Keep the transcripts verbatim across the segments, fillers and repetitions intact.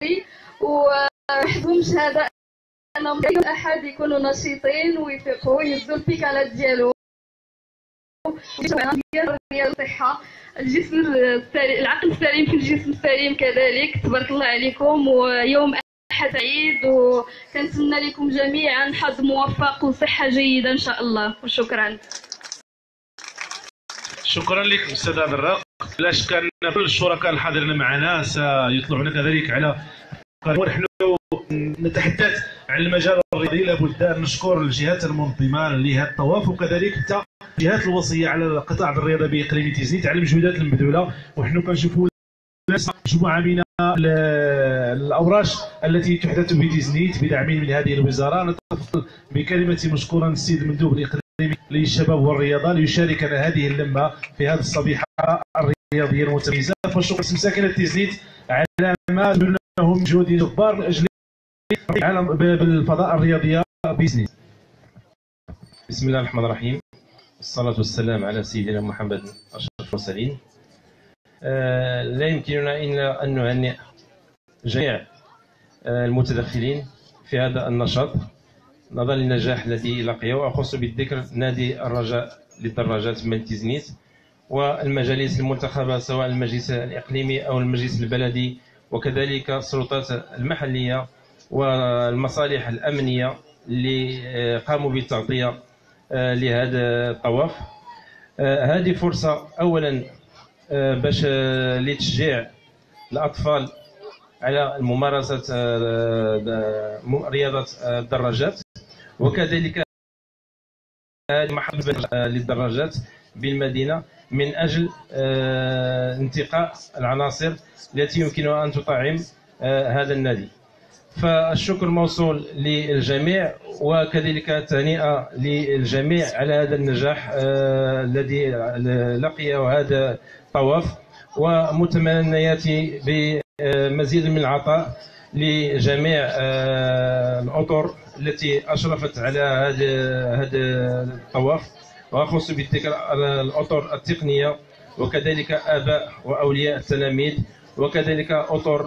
وحدهم شهاده انهم يوم الاحد يكونوا نشيطين ويفيقوا ويهزوا البيكالات ديالهم ديال الصحه، الجسم السليم، العقل السليم في الجسم السليم كذلك. تبارك الله عليكم، ويوم احد سعيد، وكنتمنى لكم جميعا حظ موفق وصحه جيده ان شاء الله، وشكرا. شكرا لك استاذ عبد الرق. لا شك ان كل الشركاء الحاضرين معنا سيطلعون كذلك على ونحن نتحدث عن المجال الرياضي. لابد ان نشكر الجهات المنظمه لهذا الطواف، وكذلك حتى الجهات الوصيه على القطاع الرياضي باقليم تيزنيت على المجهودات المبذوله. ونحن كنشوفوا مجموعه من الاوراش التي تحدث في تيزنيت بدعم من هذه الوزاره. نتفضل بكلمه مشكورا السيد المندوب الاقليمي للشباب والرياضه ليشاركنا هذه اللمه في هذه الصبيحه الرياضيه المتميزه. فشكرا ساكنه تيزنيت على ما بذلناه من جهود جبار من اجل العالم بالفضاء الرياضيه بتيزنيت. بسم الله الرحمن الرحيم، والصلاه والسلام على سيدنا محمد اشرف المرسلين. آه لا يمكننا الا ان نهنئ جميع آه المتدخلين في هذا النشاط نظرا للنجاح الذي لقيه، واخص بالذكر نادي الرجاء للدراجات من تيزنيت والمجالس المنتخبه سواء المجلس الاقليمي او المجلس البلدي، وكذلك السلطات المحليه والمصالح الامنيه اللي قاموا بالتغطيه لهذا الطواف. هذه فرصه اولا باش لتشجيع الاطفال على ممارسه رياضه الدراجات، وكذلك هذه محبه للدراجات بالمدينه من اجل انتقاء العناصر التي يمكنها ان تطعم هذا النادي. فالشكر موصول للجميع، وكذلك التهنئه للجميع على هذا النجاح الذي لقيه هذا الطواف، ومتمنياتي بمزيد من العطاء لجميع الاطر التي اشرفت على هذا هذا الطواف، واخص بالذكر الاطر التقنيه، وكذلك اباء واولياء التلاميذ، وكذلك اطر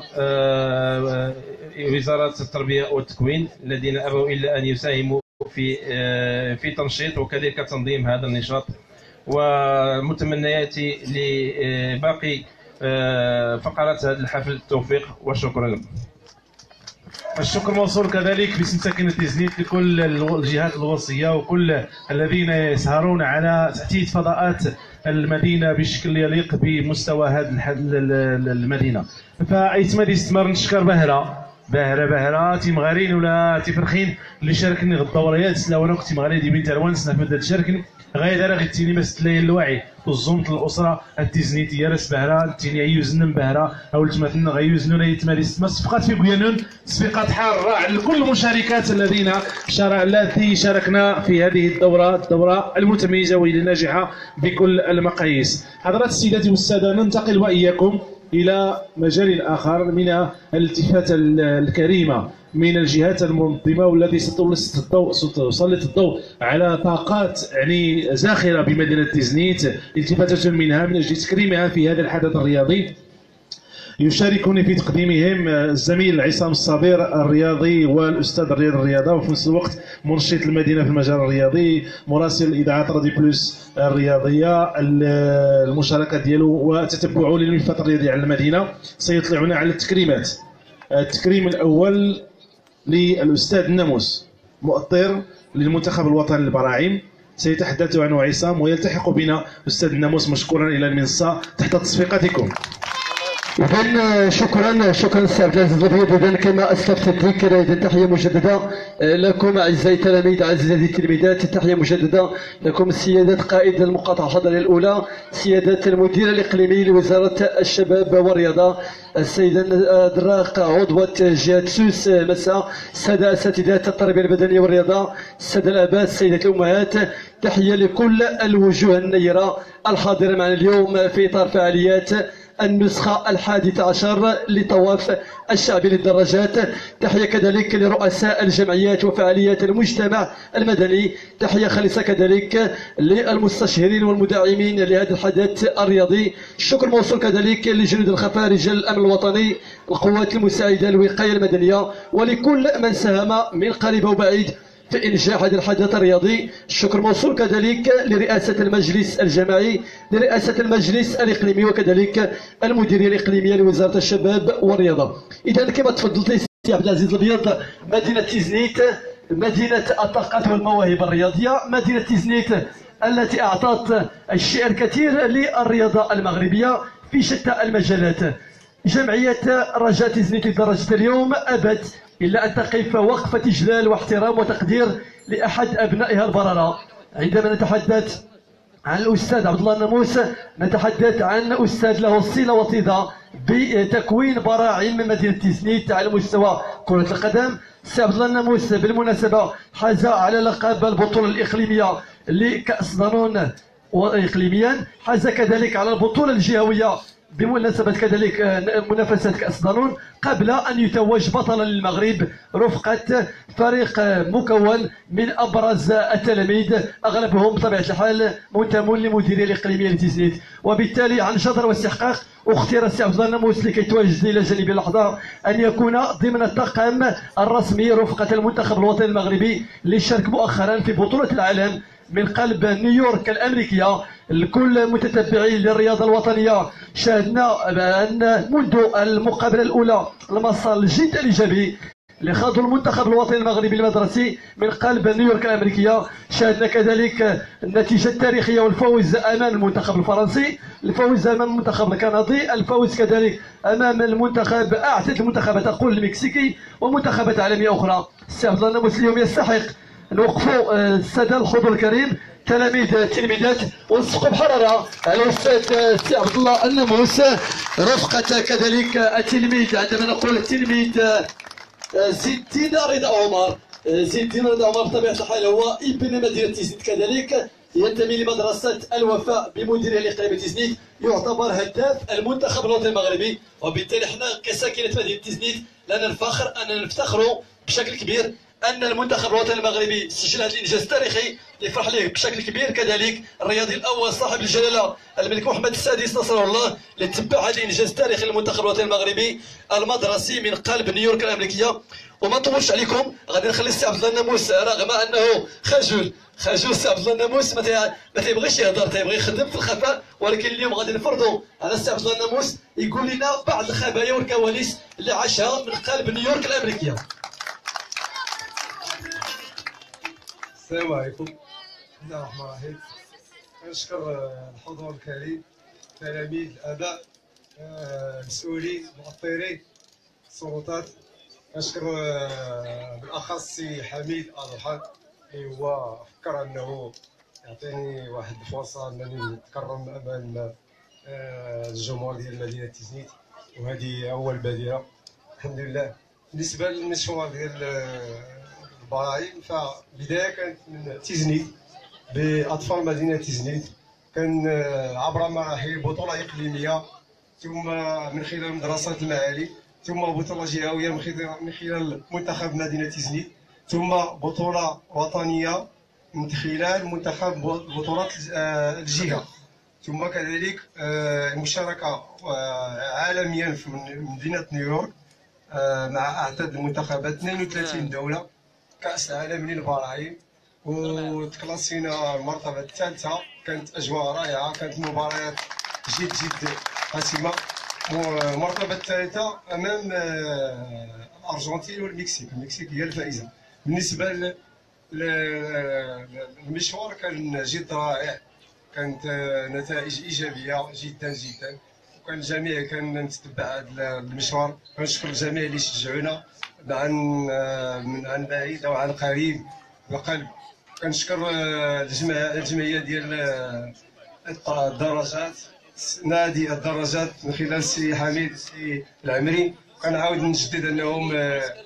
وزاره التربيه والتكوين الذين ابوا الا ان يساهموا في في تنشيط وكذلك تنظيم هذا النشاط. ومتمنياتي لباقي فقرات هذا الحفل التوفيق، وشكرا لكم. الشكر موصول كذلك باسم ساكنة تيزنيت لكل الجهات الوصية وكل الذين يسهرون على تحديث فضاءات المدينة بشكل يليق بمستوى هذه المدينة. فايتما يستمر نشكر بهرة باهرة باهرة تيمغارين ولا تيفرخين اللي شاركني الدوريات سلا وانا كنت مغاري دي بنت الوان سنافذ تشاركني غاية راه غيتيني باس تلاقي الوعي والزمت الاسره التيزنيتيه راس بهرة تيني عيوزن بهرة او التمثلنا غيوزنون يتمالي ما صفقات في قيانون صفقات حاره على كل المشاركات الذين شارع التي شاركنا في هذه الدوره الدوره المتميزه والى ناجحه بكل المقاييس. حضرات السيدات والساده، ننتقل واياكم الى مجال اخر من الالتفات الكريمه من الجهات المنظمه والتي ستسلط الضوء ستسلط الضوء على طاقات يعني زاخره بمدينه تيزنيت، التفاته منها من اجل تكريمها في هذا الحدث الرياضي. يشاركني في تقديمهم الزميل عصام الصابر الرياضي والاستاذ الرياض الرياضه، وفي نفس الوقت منشط المدينه في المجال الرياضي، مراسل اذاعه راديو بلوس الرياضيه، المشاركه ديالو وتتبعوا للملفات الرياضيه على المدينه. سيطلعنا على التكريمات. التكريم الاول للاستاذ الناموس مؤطر للمنتخب الوطني للبراعم، سيتحدث عنه عصام، ويلتحق بنا الاستاذ الناموس مشكورا الى المنصه تحت تصفيقاتكم. إذن شكرا شكرا سي عبد العزيز الرياض. إذن كما أسلفت الذكر، إذن تحية مجددة لكم أعزائي التلاميذ أعزائي التلميذات، تحية مجددة لكم سيادة قائد المقاطعة الحضرية الأولى، سيادة المدير الإقليمي لوزارة الشباب والرياضة السيدة دراق عضوة جهة سوس مساء، السادة أساتذة التربية البدنية والرياضة، السادة الآباء، السيدات الأمهات، تحية لكل الوجوه النيرة الحاضرة معنا اليوم في إطار فعاليات النسخة الحادية عشر لطواف الشعبي للدراجات. تحية كذلك لرؤساء الجمعيات وفعاليات المجتمع المدني. تحية خالصة كذلك للمستشهرين والمدعمين لهذا الحدث الرياضي. الشكر موصول كذلك لجنود الخفاء رجال الأمن الوطني، القوات المساعدة، الوقاية المدنية، ولكل من ساهم من قريب وبعيد في إنجاح هذا الحدث الرياضي. الشكر موصول كذلك لرئاسة المجلس الجماعي، لرئاسة المجلس الإقليمي، وكذلك المديرية الإقليمية لوزارة الشباب والرياضة. إذا كما تفضلتي سي عبد العزيز الابيض، مدينة تيزنيت مدينة الطاقات والمواهب الرياضية، مدينة تيزنيت التي أعطت الشيء الكثير للرياضة المغربية في شتى المجالات. جمعية رجاء تيزنيت لدرجة اليوم أبت إلا أن تقف وقفة إجلال واحترام وتقدير لأحد أبنائها البررة. عندما نتحدث عن الأستاذ عبد الله الناموس نتحدث عن أستاذ له صلة وطيدة بتكوين براعم مدينة تيزنيت على مستوى كرة القدم. السي عبد الله الناموس بالمناسبة حاز على لقب البطولة الإقليمية لكأس دانون إقليميا، حاز كذلك على البطولة الجهوية بمناسبة كذلك منافسة كأس دانون، قبل أن يتوج بطلا للمغرب رفقة فريق مكون من أبرز التلاميذ أغلبهم بطبيعة الحال منتمون للمديرية الإقليمية لتيزنيت. وبالتالي عن جدر واستحقاق اختير السي عبد الله الناموس لكي يتواجد إلى جانب اللحظة أن يكون ضمن الطاقم الرسمي رفقة المنتخب الوطني المغربي للشارك مؤخرا في بطولة العالم من قلب نيويورك الأمريكية. لكل متتبعين للرياضة الوطنية شاهدنا أن منذ المقابلة الأولى المسار الجد الإيجابي اللي خاضوا المنتخب الوطني المغربي المدرسي من قلب نيويورك الأمريكية. شاهدنا كذلك النتيجة التاريخية والفوز أمام المنتخب الفرنسي، الفوز أمام المنتخب الكندي، الفوز كذلك أمام المنتخب أعتقد المنتخبات أقول المكسيكي ومنتخبات عالمية أخرى. السي عبد الله الناموس اليوم يستحق نوقفوا السادة الحضور الكريم تلاميذ تلميذات ونسقوا بحرارة على الأستاذ السي عبد الله الناموس رفقة كذلك التلميذ. عندما نقول التلميذ زين الدين رضا عمر، زين الدين رضا عمر بطبيعة الحال هو ابن مدينة تيزنيت، كذلك ينتمي لمدرسة الوفاء بمديرية الإقليمية تيزنيت، يعتبر هداف المنتخب الوطني المغربي. وبالتالي حنا كساكنة مدينة تيزنيت لنا الفخر أننا نفتخروا بشكل كبير أن المنتخب الوطني المغربي سجل هذا الإنجاز التاريخي يفرح ليه بشكل كبير. كذلك الرياضي الأول صاحب الجلالة الملك محمد السادس نصره الله اللي تبع هذا الإنجاز التاريخي للمنتخب الوطني المغربي المدرسي من قلب نيويورك الأمريكية. وما نطولش عليكم، غادي نخلي السي عبد الله الناموس رغم أنه خجول خجول السي عبد الله الناموس ما تيبغيش يهضر، تيبغي يخدم في الخفاء، ولكن اليوم غادي نفرضوا على السي عبد الله الناموس يقول لنا بعض الخبايا والكواليس اللي عاشها من قلب نيويورك الأمريكية. السلام عليكم. بسم الله الرحمن الرحيم. نشكر الحضور الكريم، تلاميذ، الآباء، المسؤولين، المؤطرين، السلطات. نشكر بالأخص سي حميد أضحى اللي هو فكر أنه يعطيني واحد الفرصة أنني نتكرم أمام الجمهور ديال مدينة تيزنيت، وهذه أول بادرة الحمد لله. بالنسبة للمشوار ديال البراعم فبداية كانت من تيزنيت بأطفال مدينة تيزنيت، كان عبر مراحل بطولة إقليمية، ثم من خلال مدرسة المعالي، ثم بطولة جهوية من خلال منتخب مدينة تيزنيت، ثم بطولة وطنية من خلال منتخب بطولات الجهة، ثم كذلك مشاركة عالميا في مدينة نيويورك مع أعداد المنتخبات اثنين وثلاثين دولة، كأس العالم للبراعم، وتكلاسينا المرتبة الثالثة. كانت أجواء رائعة، كانت مباريات جد جد حاسمة. المرتبة الثالثة أمام الأرجنتين والمكسيك، المكسيك هي الفائزة. بالنسبة للمشوار كان جد رائع، كانت نتائج إيجابية جدا جدا، وكان الجميع كان نتبع هذا المشوار. كنشكر الجميع اللي شجعونا عن من عن بعيد او عن قريب بقلب. كنشكر الجمعيه ديال الدراجات، نادي الدراجات من خلال السي حميد السي العمري. كنعاود نجدد انهم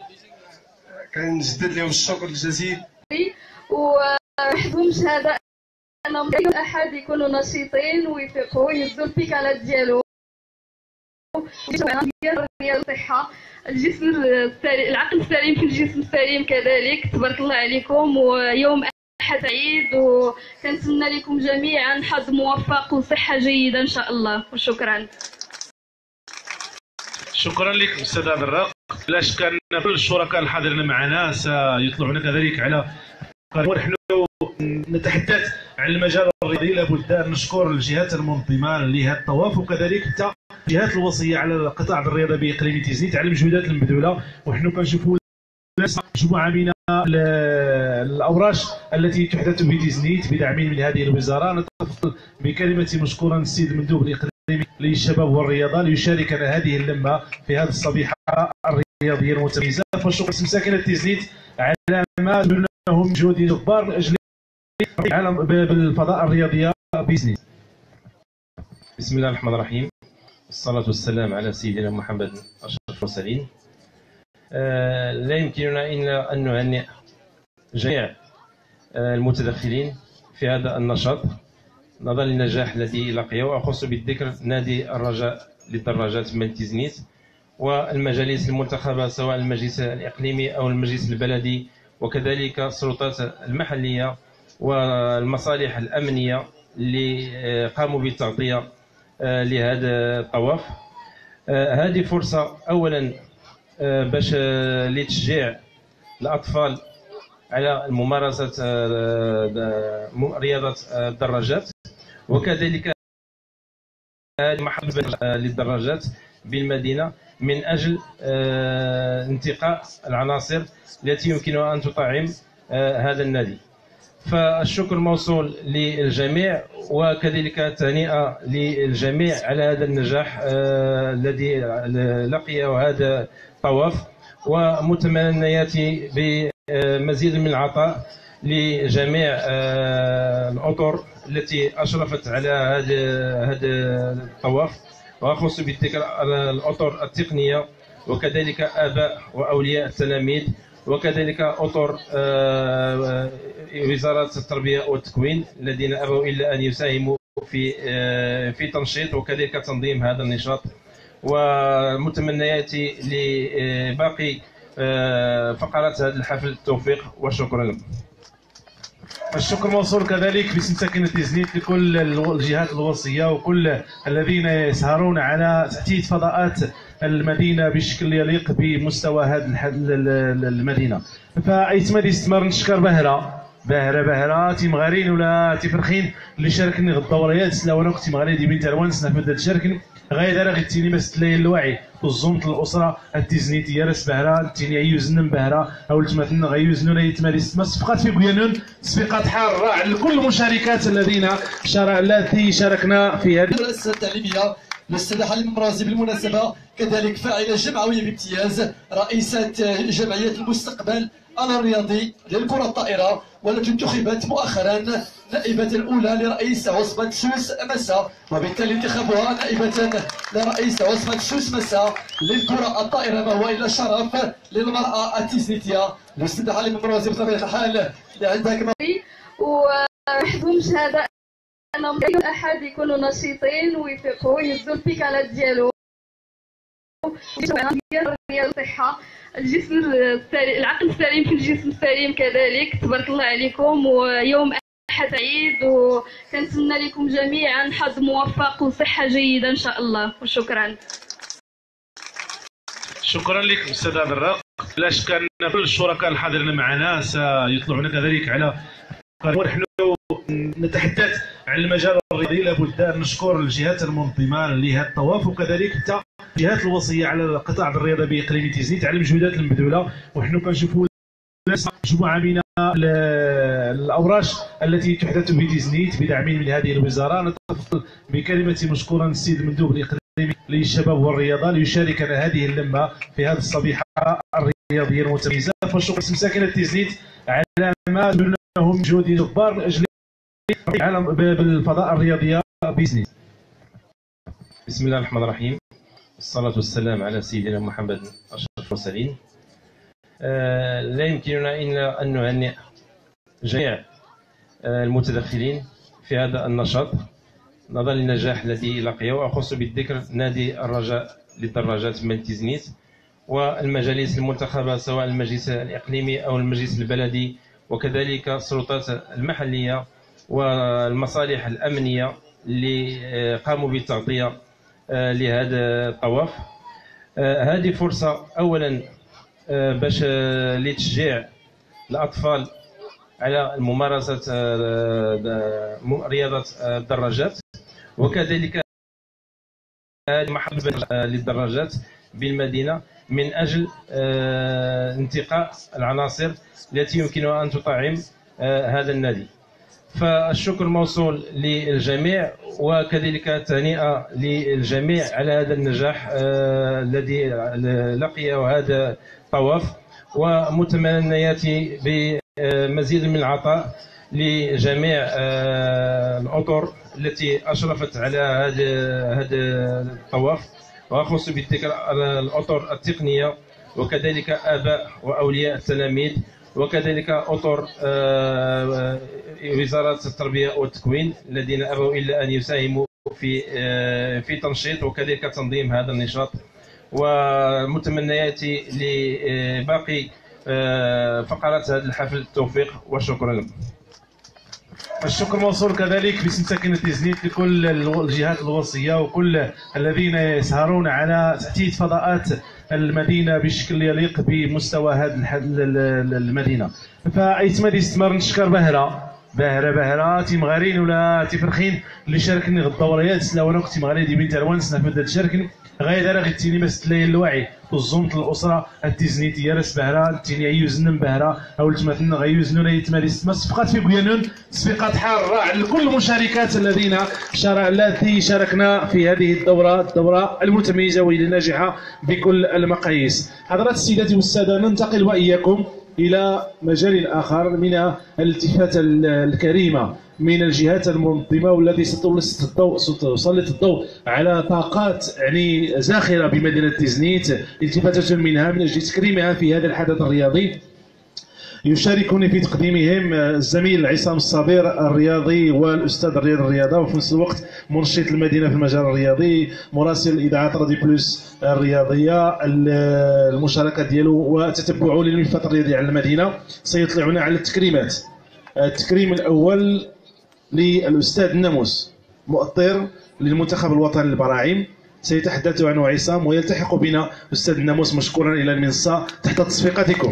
كنجدد لهم الشكر الجزيل وحزبهم شهاده انهم يوم الاحد يكونوا نشيطين ويفيقوا ويهزوا البيكالات ديالهم ديال الصحه، الجسم السليم، العقل السليم في الجسم السليم كذلك. تبارك الله عليكم، ويوم احد سعيد، وكنتمنى لكم جميعا حظ موفق وصحه جيده ان شاء الله، وشكرا. شكرا لك استاذ عبد الرق. لا شك ان كل الشركاء الحاضرين معنا سيطلعون كذلك على ونحن نتحدث عن المجال الرياضي. لابد ان نشكر الجهات المنظمه لهذا الطواف، وكذلك حتى الجهات الوصيه على القطاع الرياضي باقليم تيزنيت على المجهودات المبذوله. ونحن كنشوفوا مجموعه من الاوراش التي تحدث في تيزنيت بدعم من هذه الوزاره. نتفضل بكلمه مشكورا السيد المندوب الاقليمي للشباب والرياضه ليشاركنا هذه اللمه في هذه الصبيحه الرياضيه المتميزه. فالشكر لسكنه تيزنيت على ما لهم مجهود جبار من اجل العالم بالفضاء الرياضيه بتيزنيت. بسم الله الرحمن الرحيم، والصلاه والسلام على سيدنا محمد اشرف المرسلين. آه لا يمكننا الا ان نهنئ جميع آه المتدخلين في هذا النشاط نظرا للنجاح الذي لقيه، واخص بالذكر نادي الرجاء للدراجات من تيزنيت والمجالس المنتخبه سواء المجلس الاقليمي او المجلس البلدي، وكذلك السلطات المحليه والمصالح الامنيه اللي قاموا بالتغطيه لهذا الطواف. هذه فرصه اولا باش لتشجيع الاطفال على ممارسه رياضه الدراجات، وكذلك محبه للدراجات بالمدينه من اجل انتقاء العناصر التي يمكنها ان تطعم هذا النادي. فالشكر موصول للجميع، وكذلك تهنئه للجميع على هذا النجاح الذي لقيه هذا الطواف، ومتمنياتي بمزيد من العطاء لجميع الاطر التي اشرفت على هذا هذا الطواف، واخص بالذكر الاطر التقنيه، وكذلك اباء واولياء التلاميذ، وكذلك اطر وزاره التربيه والتكوين الذين ابوا الا ان يساهموا في في تنشيط وكذلك تنظيم هذا النشاط. ومتمنياتي لباقي فقرات هذا الحفل التوفيق وشكرا لكم. الشكر موصول كذلك باسم ساكنة تيزنيت لكل الجهات الوصية وكل الذين يسهرون على تحديث فضاءات المدينة بشكل يليق بمستوى هذه المدينة. فايتما يستمر نشكر بهرة باهرة باهرة تيمغارين ولا تيفرخين اللي شاركني غدا وريات لا وانا كنت مغاري دي بنت الوان سنافد تشاركني غاية راه غتيني باس تلاين الوعي وزمت الاسره التيزنيتيه راس بهرة تيني عيوزن بهرة او تمثلنا غيوزنون يتماري ستما صفقات في بويانون صفقات حاره على كل المشاركات الذين شارك التي شاركنا في هذه المؤسسه التعليميه الاستاذه حليم مرازي بالمناسبه، كذلك فاعله جمعويه بامتياز، رئيسه جمعيه المستقبل الرياضي للكره الطائره، والتي انتخبت مؤخرا نائبه الاولى لرئيس عصبه سوس مسا، وبالتالي انتخابها نائبه لرئيس عصبه سوس مسا للكره الطائره ما هو الا شرف للمراه التيزنيتيه. الاستاذه حليم مرازي بطبيعه الحال عندك وحظهم شهاده انهم يوم الاحد يكونوا نشيطين ويفيقوا ويهزوا البيكالات ديالهم ديال الصحه، الجسم السليم، العقل السليم في الجسم السليم كذلك. تبارك الله عليكم، ويوم احد سعيد، وكنتمنى لكم جميعا حظ موفق وصحه جيده ان شاء الله، وشكرا. شكرا لك استاذ عبد الرق. لا شك ان كل الشركاء الحاضرين معنا سيطلعون كذلك على ونحن نتحدث عن المجال الرياضي. لابد ان نشكر الجهات المنظمه لهذا الطواف، وكذلك حتى الجهات الوصيه على القطاع الرياضي باقليم تيزنيت على المجهودات المبذوله. ونحن كنشوفوا مجموعه من الاوراش التي تحدث في تيزنيت بدعم من هذه الوزاره. نتفضل بكلمه مشكورا السيد المندوب الاقليمي للشباب والرياضه ليشاركنا هذه اللمه في هذه الصبيحه الرياضيه المتميزه. فالشكر لسكنه تيزنيت على ما لهم مجهود جبار من اجل العالم بالفضاء الرياضيه بتيزنيت. بسم الله الرحمن الرحيم، والصلاه والسلام على سيدنا محمد اشرف المرسلين. آه لا يمكننا الا ان نهنئ جميع آه المتدخلين في هذا النشاط نظرا للنجاح الذي لقيه، وأخص بالذكر نادي الرجاء للدراجات من تيزنيت والمجالس المنتخبة سواء المجلس الإقليمي أو المجلس البلدي، وكذلك السلطات المحلية والمصالح الأمنية اللي قاموا بالتغطية لهذا الطواف. هذه فرصة أولا باش لتشجيع الأطفال على ممارسة رياضة الدراجات، وكذلك محبة للدراجات بالمدينة من أجل انتقاء العناصر التي يمكنها أن تطعم هذا النادي. فالشكر موصول للجميع، وكذلك التهنئة للجميع على هذا النجاح الذي لقيه هذا الطواف، ومتمنياتي بمزيد من العطاء لجميع الأطر التي أشرفت على هذا هذا الطواف، وأخص بالذكر الأطر التقنية، وكذلك آباء وأولياء التلاميذ، وكذلك أطر وزارة التربية والتكوين الذين أبوا إلا أن يساهموا في في تنشيط وكذلك تنظيم هذا النشاط. ومتمنياتي لباقي فقرات هذا الحفل التوفيق وشكرا لكم. الشكر موصول كذلك باسم ساكنة تيزنيت لكل الجهات الوصية وكل الذين يسهرون على تحديث فضاءات المدينة بشكل يليق بمستوى هذه المدينة. فايتما يستمر نشكر بهرة باهرة باهرة تيمغارين ولا تيفرخين اللي شاركني الدوريات لا وانا كنت مغاري دي بنت روان سنه بدا تشاركني غاية راه غيتيني ما ستلاين الوعي وزمت الاسره التيزنيتيه راس بهرة تيني عيوزن بهرة او التمثلنا غيوزنون يتماري ما صفقات في بيانون صفقات حاره على كل المشاركات الذين شارع التي شاركنا في هذه الدوره الدوره المتميزه والى ناجحه بكل المقاييس. حضرات السيدات والساده، ننتقل واياكم إلى مجال آخر من الالتفات الكريمة من الجهات المنظمة والتي ستسلط الضوء ستسلط الضوء على طاقات يعني زاخرة بمدينة تيزنيت، التفاتة منها من أجل تكريمها في هذا الحدث الرياضي. يشاركني في تقديمهم الزميل عصام الصابر الرياضي والاستاذ رياض الرياضه، وفي نفس الوقت منشط المدينه في المجال الرياضي، مراسل اذاعه راديو بلوس الرياضيه. المشاركه ديالو وتتبعوا للملفات الرياضي على المدينه سيطلعنا على التكريمات. التكريم الاول للاستاذ الناموس مؤطر للمنتخب الوطني للبراعم، سيتحدث عنه عصام ويلتحق بنا الاستاذ الناموس مشكورا الى المنصه تحت تصفيقاتكم.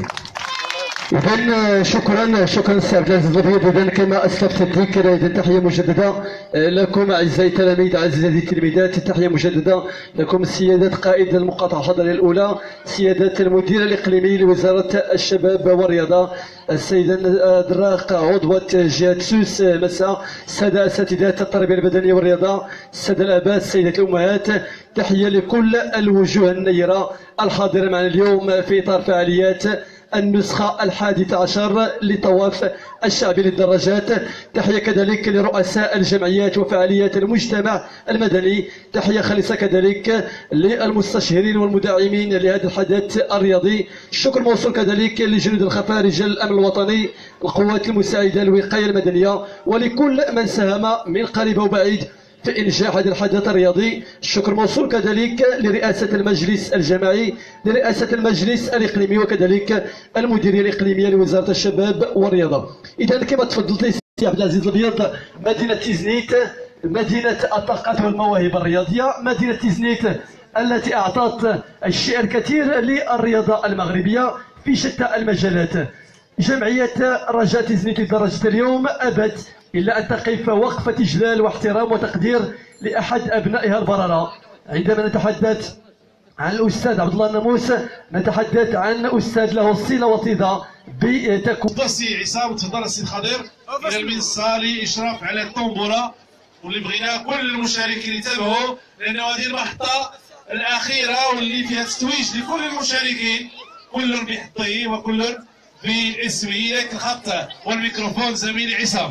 إذن شكرا شكرا سي عبد العزيز الابيض. إذن كما اسلفت الذكر، إذن تحيه مجدده لكم اعزائي التلاميذ اعزائي التلميذات، تحيه مجدده لكم سيادات قائد المقاطعه الحضريه الاولى، سيادات المدير الاقليمي لوزاره الشباب والرياضه السيده دراق عضوه جهه سوس مساء، الساده اساتذه التربيه البدنيه والرياضه، الساده الاباء، السيدات الامهات، تحيه لكل الوجوه النيره الحاضره معنا اليوم في اطار فعاليات النسخة الحادية عشر لطواف الشعبي للدراجات. تحية كذلك لرؤساء الجمعيات وفعاليات المجتمع المدني، تحية خالصة كذلك للمستشهرين والمدعمين لهذا الحدث الرياضي. الشكر موصول كذلك لجنود الخفاء رجال الأمن الوطني، القوات المساعدة، الوقاية المدنية، ولكل من ساهم من قريب وبعيد في إنجاح هذا الحدث الرياضي. الشكر موصول كذلك لرئاسة المجلس الجماعي، لرئاسة المجلس الإقليمي، وكذلك المديرية الإقليمية لوزارة الشباب والرياضة. إذا كما تفضلت سي عبد العزيز الابيض، مدينة تيزنيت مدينة الطاقات والمواهب الرياضية، مدينة تيزنيت التي أعطت الشيء الكثير للرياضة المغربية في شتى المجالات. جمعية رجاء تيزنيت لدرجة اليوم أبت إلا أن تقف وقفة إجلال واحترام وتقدير لأحد أبنائها البررة. عندما نتحدث عن الأستاذ عبد الله الناموس نتحدث عن أستاذ له صلة وطيدة بتكون. تفضل سي عصام، تفضل السي خضير إلى المنصة لإشراف على الطنبورة، واللي بغينا كل المشاركين يتابعوا لأنه هذه المحطة الأخيرة واللي فيها تتويج لكل المشاركين، كل بحطه وكل باسمه. لك الخط والميكروفون زميلي عصام.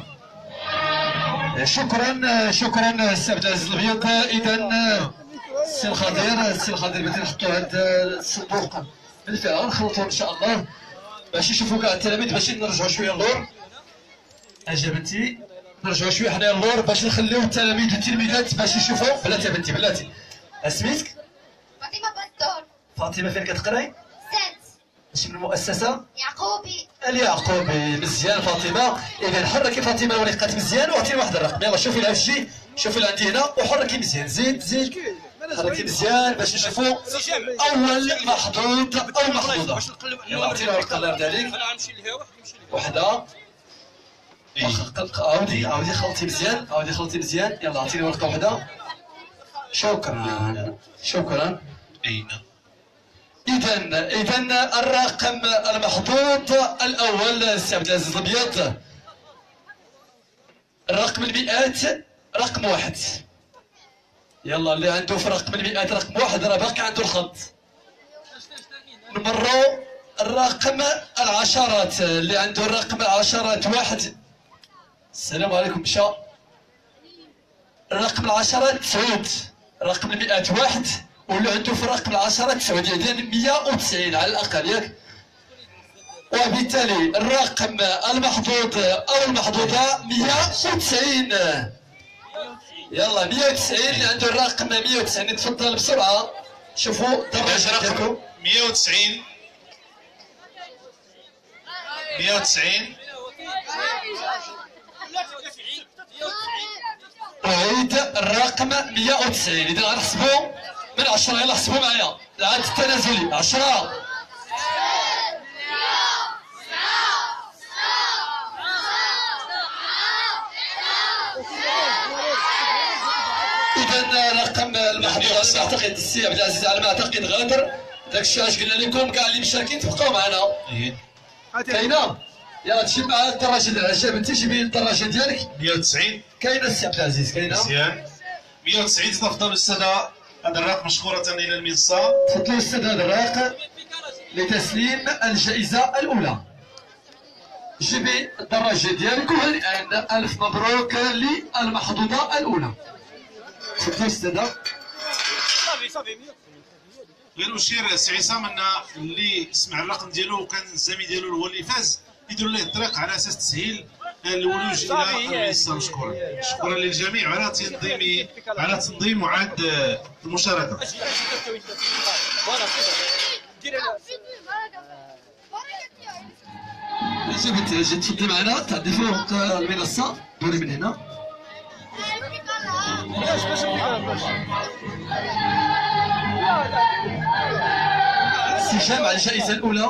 شكرا شكرا سي عبد العزيز الابيض. اذا السي الخضير السي الخضير بغيت نحطوا هذا الصندوق بالفعل نخلطوه ان شاء الله باش يشوفوا كاع التلاميذ، باش نرجعوا شويه اللور. اجابتي نرجعوا شويه حنايا اللور باش نخليو التلاميذ والتلميذات باش يشوفوا. بلاتي بنتي بلاتي، اسميتك؟ فاطمة بنتور. فاطمه فين كتقراي؟ سانت. ماشي من المؤسسه؟ يعقوبي. اليعقوبي. مزيان فاطمه. اذا حركي فاطمه الورقات مزيان وعطيني واحد الرقم. يلا شوفي لها الشي، شوفي اللي عندي هنا وحركي مزيان. زيد زيد حركي مزيان باش نشوفوا اول محظوظ او محظوظه. يلا عطينا ورقه الله يرضي عليك. وحده. عاودي عاودي خلطي مزيان، عاودي خلطي مزيان. يلا عطيني ورقه وحده. شكرا شكرا. أين؟ إذا إذا الرقم المحظوظ الأول سي عبد العزيز الأبيض، الرقم المئات رقم واحد. يلا اللي عنده في رقم المئات رقم واحد راه باقي عنده الخط. نمروا الرقم العشرات، اللي عنده الرقم العشرات واحد. السلام عليكم. مشى الرقم العشرات تسعود، رقم المئات واحد، واللي عنده في الرقم العشرات تسعود، إذا مئة وتسعين على الأقل ياك. وبالتالي الرقم المحظوظ أو المحظوظة مئة وتسعين. يلا مئة وتسعين، اللي عنده الرقم مئة وتسعين تفضل بسرعة. شوفوا الدرجة ديالكم. مئة وتسعين مئة وتسعين. أعيد الرقم مئة وتسعين. إذا غنحسبوا من عشرة، يلا حسبوا معايا العد التنازلي. عشرة إذا رقم المحظوظ أعتقد السي عبد العزيز على ما أعتقد غادر. داك الشيء علاش قلنا لكم كاع اللي مشاركين تبقاو معنا. كاينة؟ يلا تجيب معها الدراجة ديالها. جاب جيبي الدراجة ديالك. مئة وتسعين. كاينة السي عبد العزيز؟ كاينة؟ مزيان. مئة وتسعين. تفضل السادة هذا الرقم مشكورة إلى المنصة. تفضلوا السادة هذا الرقم لتسليم الجائزة الأولى. جيبي الدراجة ديالك وهنيئا ألف مبروك للمحظوظة الأولى. تفضلوا السادة. غير أشير سي عصام أن اللي سمع الرقم ديالو وكان الزميل ديالو هو اللي فاز يديروا ليه الطريق على أساس تسهيل الولوج إلى المنصة. مشكورا شكرا للجميع على تنظيم على تنظيم وعد المشاركة. جبت جيت تفضلي معنا تعدي فوق المنصة. دوري من هنا. استجاب على الجائزة الأولى.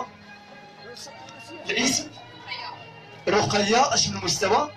الاسم رقية. اش من المستوى؟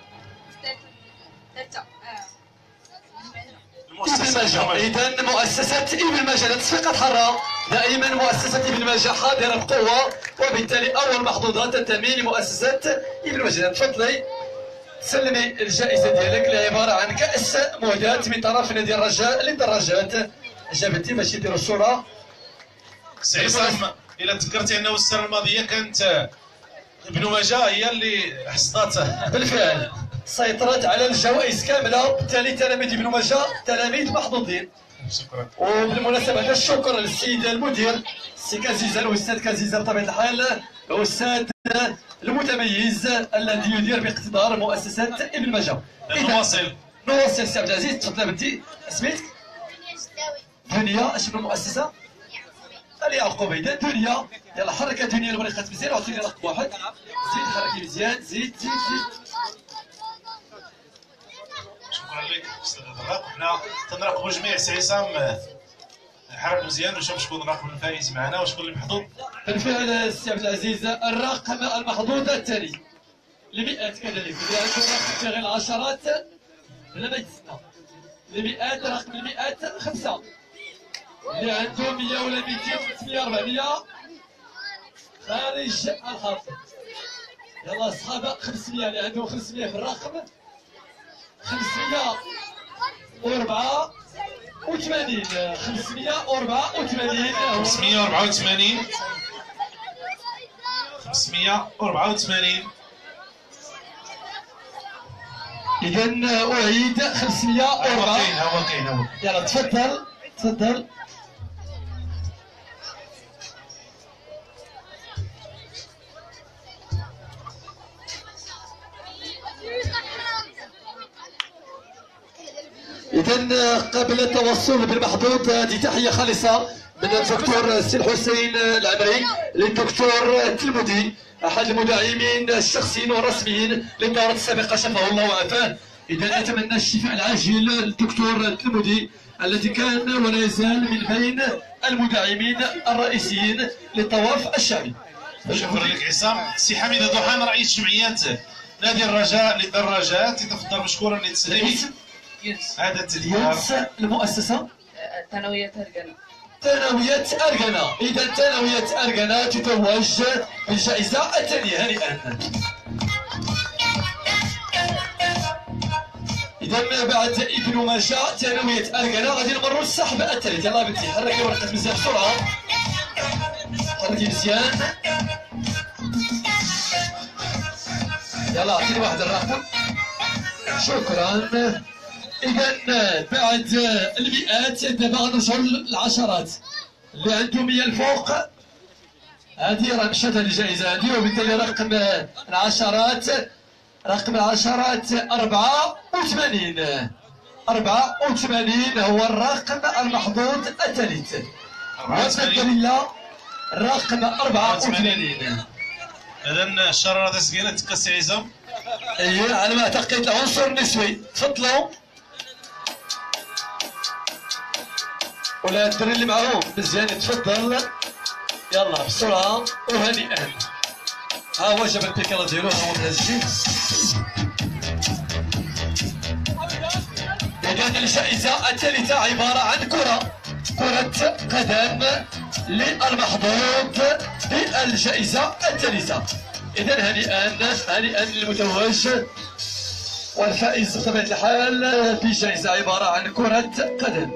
ابن المجا. إذا مؤسسة ابن المجا للتصفيقات حرة دائما مؤسسة ابن المجا حاضرة بقوة، وبالتالي أول محظوظة تنتمي لمؤسسة ابن المجا. تفضلي سلمي الجائزة ديالك اللي عبارة عن كأس مهداة من طرف نادي الرجاء للدراجات. جابتي باش يديروا الصورة. سي عصام إلا تذكرتي أنه السنة الماضية كانت ابن مجا هي اللي حصدت. بالفعل سيطرت على الجوائز كاملة، بالتالي تلاميذ ابن مجا تلاميذ محظوظين. شكرا. وبالمناسبة هذا الشكر للسيد المدير السي كازيزا، الأستاذ كازيزا بطبيعة الحال الأستاذ المتميز الذي يدير باقتدار مؤسسة ابن مجا. نواصل نواصل سي عبد العزيز. تفضل بنتي. اسميتك؟ دنيا. اش من المؤسسة؟ اليعقوبي. دنيا. يلا حركة دنيا الورقات مزيان وعطيني رقم واحد. زيد حركي مزيان. زيد زيد زيد. شكرا لك استاذ الرقم. حنا تنراقبوا جميع سي عصام حرك مزيان ونشوف شكون الرقم الفائز معنا وشكون اللي محظوظ. بالفعل سي عبد العزيز الرقم المحظوظ التالي لمئات كذلك. اللي عنده رقم غير العشرات لا ما يتسنى. لمئات رقم المئات خمسة. اللي عنده مئة ولا مئتين ثلاثمئة أربعمئة خارج الخط. يلا أصحاب خمسمئة اللي عنده خمسمئة في الرقم. خمسمئة وأربعة وثمانين. خمسمئة وأربعة وثمانين. خمسمئة وأربعة وثمانين. خمسمئة وأربعة وثمانين. إذا أعيد خمسمئة وأربعة. هو كاين هو كاين هو. يلا تفضل تفضل. إذا قبل التوصل بالمحظوظ هذه تحية خالصة من الدكتور سي الحسين العمري للدكتور التلمودي أحد المدعمين الشخصيين والرسميين للدورة السابقة شفاه الله وعافاه. إذا نتمنى الشفاء العاجل للدكتور التلمودي الذي كان ولا يزال من بين المدعمين الرئيسيين للطواف الشعبي. شكرا لك عصام. سي حميد ضحان رئيس جمعيات نادي الرجاء للدراجات، يتفضل مشكورا لتسليم هذا التذكار. المؤسسة ثانوية أرقنة. ثانوية أرقنة. إذا ثانوية أرقنة تتوج بالجائزة الثانية هنيئا. إذا بعد ابن ماجا ثانوية أرقنة غادي نمروا للسحب الثالث. يلاه بنتي حركي ورقة مزيان بسرعة، حركي مزيان. يلا عطيني واحد الرقم. شكرا. إذا بعد المئات دابا غنرجعوا للعشرات اللي عندهم مية الفوق. هذه راه مشات هذه الجائزة هذه، وبالتالي رقم العشرات رقم العشرات أربعة وثمانين. أربعة وثمانين هو الرقم المحظوظ الثالث. والدليل رقم أربعة وثمانين. إذا الشرارة تسقينا تكسي عصام. اييه على ما اعتقد العنصر النسوي. تفضلوا. ولا الدري اللي معاهم مزيان تفضل. يلا بسرعة وهنيئا. ها هو جاب البيكالا ديالو، ها هو من هذا الشيء. إذا الجائزة الثالثة عبارة عن كرة كرة قدم للمحظوظ بالجائزة الثالثة. إذا هنيئا هنيئا للمتوج والفائز بطبيعة الحال بجائزة عبارة عن كرة قدم.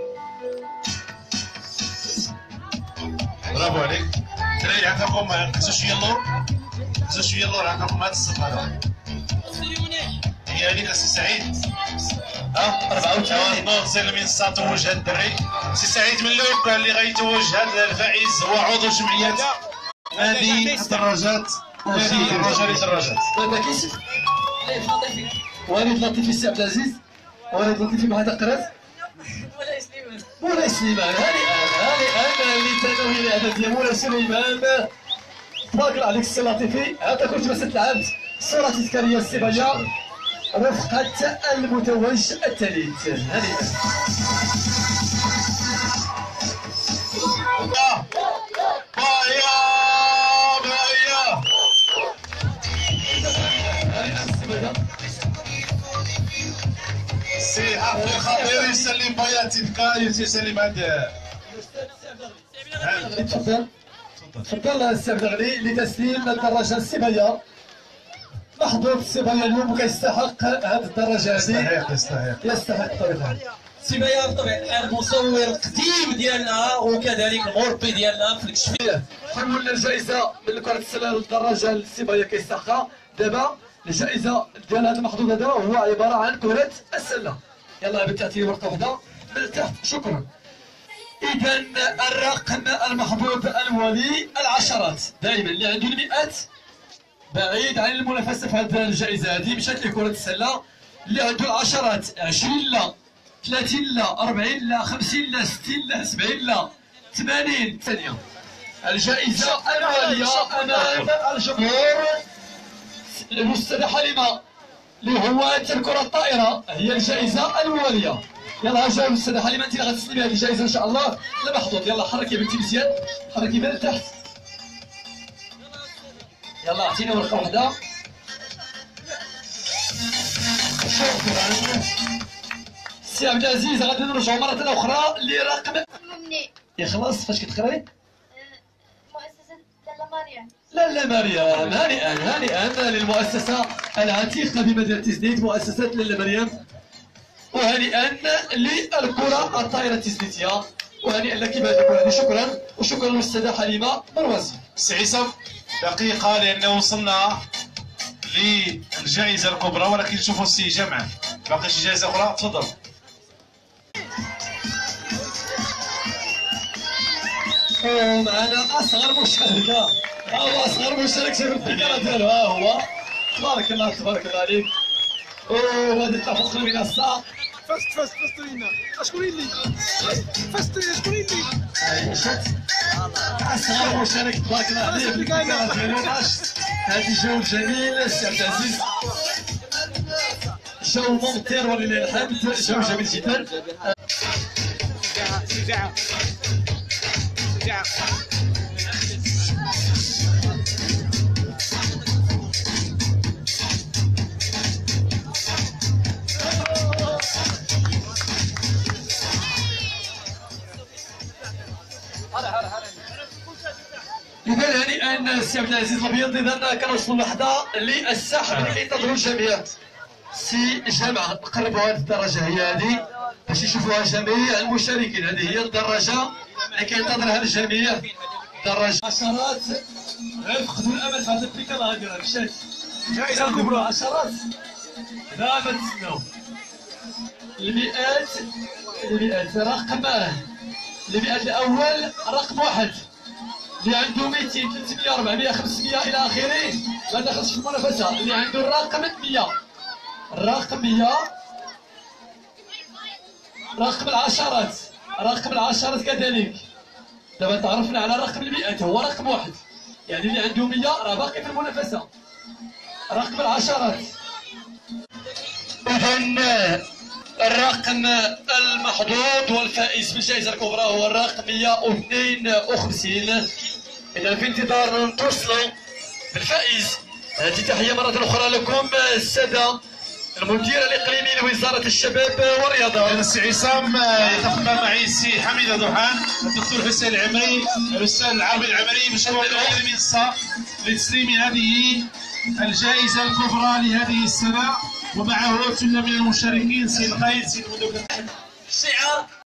برافو عليك. ترى عندكم خمسة شوية اللور، خمسة شوية اللور عندكم هذا الصفحة. هي هذيك السي سعيد. اه أربعة وثمانين. نوض سير المنصة توج هذا الدري. سي سعيد من لوك اللي غيتوج هذا الفائز هو عضو جمعية نادي الدراجات. نادي الرجاء للدراجات. ما كاينش وليد لطيفي السي عبد العزيز. وليد لطيفي مع هذا قراز. مولاي سليمان. مولاي سليمان هانئا هانئا للتنويه الاعداد ديال مولاي سليمان. تبارك الله عليك السي لطيفي. هذا كنت مسألة العبد صورة تذكارية السبايا رفقة المتوج الثالث. هانئا. بايا بايا. سي عبد الخطير يسلم بايا تذكار يسلم هذا. تفضل تفضل السي عبد الغني لتسليم الدراجة السبايا. محظوظ السبايا اليوم كيستحق هذه الدراجة هذه. يستحق يستحق يستحق بطبيعة سبايا بطبيعة الحال المصور القديم ديالنا وكذلك المربي ديالنا في الكشفية. حولنا الجائزة من كرة السلة للدراجة السبايا كيستحقها. دابا الجائزة ديال هذا المحظوظ هذا هو عبارة عن كرة السلة. يلا بالتأثير ورقة واحدة من تحت. شكرا. إذا الرقم المحظوظ الأولي العشرات دائما اللي عنده المئات بعيد عن المنافسة في هذه الجائزة هذه مشات لكرة السلة. اللي عنده العشرات عشرين لا ثلاثين لا أربعين لا خمسين لا ستين لا سبعين لا ثمانين ثانية. الجائزة الأولية أمام الجمهور الأستاذة حليمة لهواة الكرة الطائرة هي الجائزة الأولية. يلا جاوب الأستاذة حليمة، أنت اللي غتسلمي هذه الجائزة إن شاء الله لمحظوظ. يلا حركي بنتي مزيان، حركي من تحت. يلا أعطيني ورقة واحدة. شكرا. سي عبد العزيز غادي نرجعوا مرة أخرى لرقم ممني. يخلص فاش كتقراي؟ مؤسسة لالا مريم. لالا مريم. هانئا هانئا للمؤسسة العتيقة بمدينة تزنيت مؤسسة لالا مريم. وهنيئا للكرة الطائرة التزنيتية وهنيئا لك بهذه الكرة. شكرا وشكرا للأستاذة حليمة مروزي. سي عصام دقيقة لأنه وصلنا للجائزة الكبرى، ولكن شوفوا السي جمعة باقي شي جائزة أخرى. تفضل. ومعنا أصغر مشاركة. ها هو أصغر مشارك شوف الفكرة ديالو. ها هو تبارك الله تبارك الله عليك. وغادي تفوق المنصة فاست فاست فاست لينا اشكون اللي فاست اشكون اللي اصغر مشارك تبارك الله عليه في البطوله ألفين وأحد عشر. هذه جو جميل سي عبد العزيز، جو ممطر ولله الحمد، جو جميل جدا. شجاعه شجاعه إذا هنيئا سي عبد العزيز الابيض. اذا كنوصلوا للحظه اللي السحب اللي ينتظروا الجميع. سي جامعه قربوا هذه الدرجه هي هذه باش يشوفوها جميع المشاركين. هذه هي الدراجه اللي كينتظرها الجميع. دراجه عشرات غيفقدوا الامل في هذه البطوله هذه مشات جائزه كبرى عشرات لا ما تسناو. المئات المئات رقم المئات الاول رقم واحد اللي عنده مئتين ثلاثمية أربعمية خمسمية الى اخره ما دخلش في المنافسه. اللي عنده الرقم مية الرقم مية رقم العشرات رقم العشرات كذلك. دابا تعرفنا على رقم المئات هو رقم واحد، يعني اللي عنده مية راه باقي في المنافسه. رقم العشرات اذا الرقم المحظوظ والفائز بالجائزه الكبرى هو الرقم مئة واثنين وخمسين. اذا في انتظار توصلوا بالفائز. هذه تحيه مره اخرى لكم الساده المدير الاقليمي لوزاره الشباب والرياضه. السي عصام يتفق معي السي حميد ضحان، الدكتور حسين العمري، الاستاذ العربي العمري مشكور هذه المنصه لتسليم هذه الجائزه الكبرى لهذه السنه، ومعه ثله من المشاركين سي القايد سي المدير. الشعار